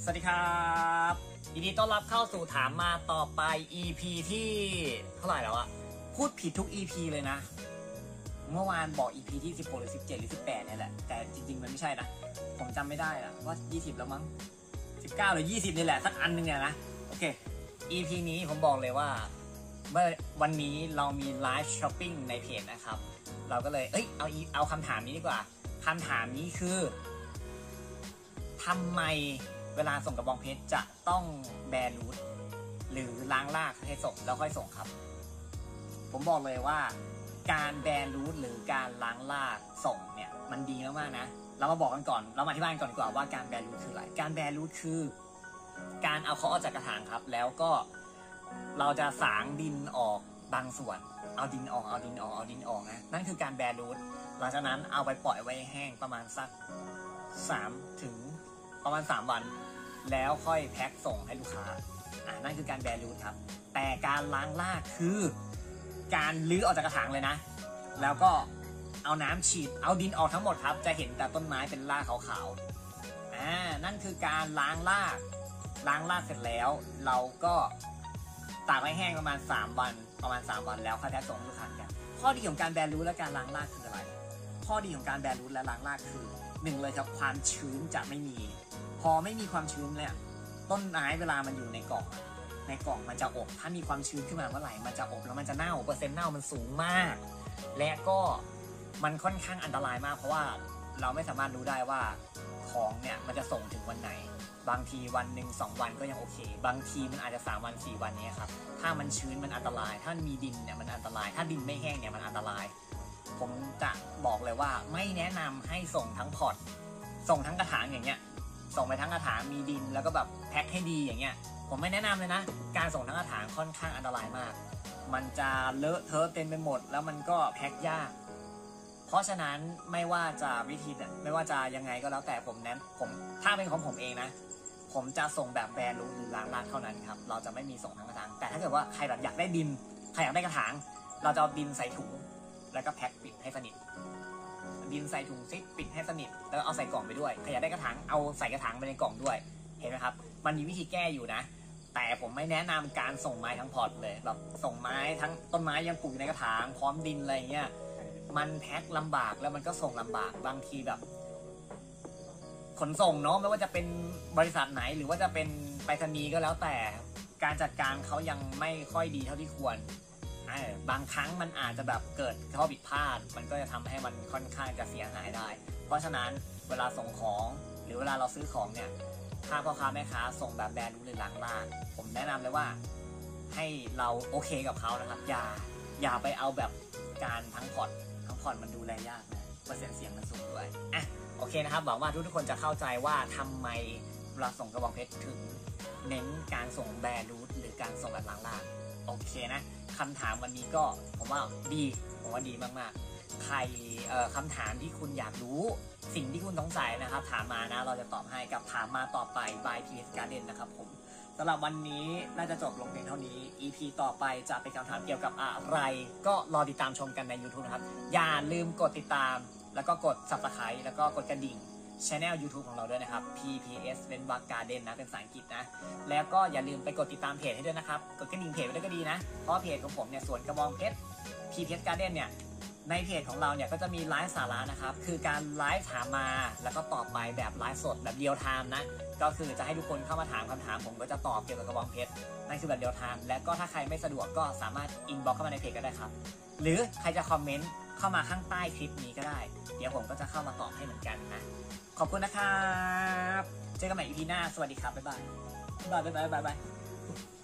สวัสดีครับยินดีต้อนรับเข้าสู่ถามมาต่อไป EP ที่เท่าไหร่แล้วอะพูดผิดทุก EP เลยนะเมื่อวานบอก EP ที่16หรือ17หรือ18เนี่ยแหละแต่จริงๆมันไม่ใช่นะผมจำไม่ได้อะว่า20แล้วมั้ง19หรือ20นี่แหละสักอันนึงเนี่ยนะโอเค EP นี้ผมบอกเลยว่าเมื่อวันนี้เรามีไลฟ์ช้อปปิ้งในเพจนะครับเราก็เลยเอาคำถามนี้ดีกว่าคำถามนี้คือทำไมเวลาส่งกระบองเพชรจะต้องแบร์รูทหรือล้างรากให้ส่งแล้วค่อยส่งครับผมบอกเลยว่าการแบร์รูทหรือการล้างรากส่งเนี่ยมันดีมากๆนะเรามาบอกกันก่อนเรามาอธิบายกันก่อนดีกว่าว่าการแบร์รูทคืออะไรการแบร์รูทคือการเอาเขาออกจากกระถางครับแล้วก็เราจะสางดินออกบางส่วนเอาดินออกนะนั่นคือการแบร์รูทหลังจากนั้นเอาไปปล่อยไว้แห้งประมาณสัก3 วันแล้วค่อยแพ็คส่งให้ลูกค้านั่นคือการแบร์รูทครับแต่การล้างรากคือการลื้อออกจากกระถางเลยนะแล้วก็เอาน้ำฉีดเอาดินออกทั้งหมดครับจะเห็นแต่ต้นไม้เป็นรากขาวๆนั่นคือการล้างรากเสร็จแล้วเราก็ตากไว้แห้งประมาณ3 วันแล้วค่อยแพ็คส่งให้ลูกค้ากันข้อดีของการแบร์รูทและการล้างรากคืออะไรข้อดีของการแบร์รูทและล้างรากคือ1เลยครับความชื้นจะไม่มีพอไม่มีความชื้นเนี่ยต้นไม้เวลามันอยู่ในกล่องมันจะอบถ้ามีความชื้นขึ้นมาเมื่อไหร่มันจะอบแล้วมันจะเน่าเปอร์เซ็นต์เน่ามันสูงมากและก็มันค่อนข้างอันตรายมากเพราะว่าเราไม่สามารถรู้ได้ว่าของเนี่ยมันจะส่งถึงวันไหนบางทีวันหนึ่ง2 วันก็ยังโอเคบางทีมันอาจจะ3 วัน4 วันนี้ครับถ้ามันชื้นมันอันตรายถ้ามีดินเนี่ยมันอันตรายถ้าดินไม่แห้งเนี่ยมันอันตรายผมจะบอกเลยว่าไม่แนะนำให้ส่งทั้งพอร์ตส่งทั้งกระถางอย่างเงี้ยส่งไปทั้งกระถางมีดินแล้วก็แบบแพ็คให้ดีอย่างเงี้ยผมไม่แนะนำเลยนะการส่งทั้งกระถางค่อนข้างอันตรายมากมันจะเลอะเทอะเต็มไปหมดแล้วมันก็แพ็คยากเพราะฉะนั้นไม่ว่าจะวิธีไม่ว่าจะยังไงก็แล้วแต่ผมถ้าเป็นของผมเองนะผมจะส่งแบบแบร์รูทหรือล้างรากเท่านั้นครับเราจะไม่มีส่งทั้งกระถางแต่ถ้าเกิดว่าใครแบบอยากได้ดินใครอยากได้กระถางเราจะเอาดินใส่ถุงแล้วก็แพ็คปิดให้สนิทดินใส่ถุงซิปปิดให้สนิทแล้วเอาใส่กล่องไปด้วยใครอยากได้กระถางเอาใส่กระถางไปในกล่องด้วยเห็นไหมครับมันมีวิธีแก้อยู่นะแต่ผมไม่แนะนำการส่งไม้ทั้งพอร์ตเลยแบบส่งไม้ทั้งต้นไม้ยังปลูกในกระถางพร้อมดินอะไรเงี้ยมันแพ็คลำบากแล้วมันก็ส่งลำบากบางทีแบบขนส่งเนาะไม่ว่าจะเป็นบริษัทไหนหรือว่าจะเป็นไปรษณีย์ก็แล้วแต่การจัดการเขายังไม่ค่อยดีเท่าที่ควรบางครั้งมันอาจจะแบบเกิดข้อผิดพลาดมันก็จะทำให้มันค่อนข้างจะเสียหายได้เพราะฉะนั้นเวลาส่งของหรือเวลาเราซื้อของเนี่ยถ้าพ่อค้าแม่ค้าส่งแบบแบรนด์หรือล้างรากผมแนะนำเลยว่าให้เราโอเคกับเขานะครับอย่าไปเอาแบบการทั้งพอร์ตมันดูแลยากนะเปอร์เซ็นต์เสียงมันสูงด้วยโอเคนะครับหวังว่าทุกคนจะเข้าใจว่าทำไมเวลาส่งกระบองเพชรถึงเน้นการส่งแบรนด์รูทหรือการส่งแบบล้างรากโอเคนะคำถามวันนี้ก็ผมว่าดีมากๆใครคำถามที่คุณอยากรู้สิ่งที่คุณสงสัยนะครับถามมานะเราจะตอบให้กับถามมาต่อไป by PS Garden นะครับผมสำหรับวันนี้น่าจะจบลงเพียงเท่านี้ EP ต่อไปจะเป็นคำถามเกี่ยวกับอะไรก็รอติดตามชมกันใน YouTube นะครับอย่าลืมกดติดตามแล้วก็กด Subscribe แล้วก็กดกระดิ่งChannel YouTube ของเราด้วยนะครับ PPS เป็นบักการ์เด้นนะเป็นภาษาอังกฤษนะแล้วก็อย่าลืมไปกดติดตามเพจให้ด้วยนะครับกดกระดิ่งเพจไปด้วยก็ดีนะเพราะเพจของผมเนี่ยสวนกระบองเพชร PPS Garden เนี่ยในเพจของเราเนี่ยก็จะมีไลฟ์สาระนะครับคือการไลฟ์ถามมาแล้วก็ตอบไปแบบไลฟ์สดแบบเรียลไทม์นะก็คือจะให้ทุกคนเข้ามาถามคำถามผมก็จะตอบเกี่ยวกับกระบองเพชรนั่นคือแบบเรียลไทม์และก็ถ้าใครไม่สะดวกก็สามารถอินบ็อกซ์เข้ามาในเพจก็ได้ครับหรือใครจะคอมเมนต์เข้ามาข้างใต้คลิปนี้ก็ได้เดี๋ยวผมก็จะเข้ามาตอบให้เหมือนกันนะขอบคุณนะครับเจอกันใหม่ EP หน้าสวัสดีครับบ๊ายบาย